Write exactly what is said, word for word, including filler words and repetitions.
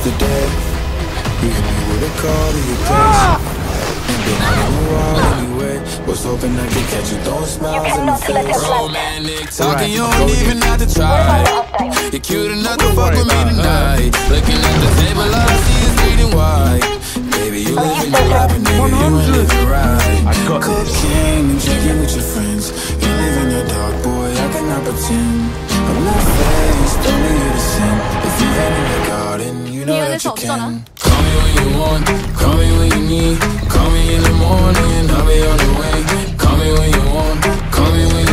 yesterday. You hit me with a call to your place. Been out in a while anyway. Was hoping I could catch you throwing smiles in my face. Romantic talking, you don't even have to try. You're cute enough to fuck with me tonight. Looking at the table, all I see is green and white. Baby, you living the life, and nigga, you ain't living right. Cocaine and drinking with your friends. You live in the dark, boy, I cannot pretend. I'm not faced, only here to sin. If you ain't in the garden, you know that you can. Call me when you want, call me when you need. Call me in the morning, I'll be on the way. Call me when you want, call me when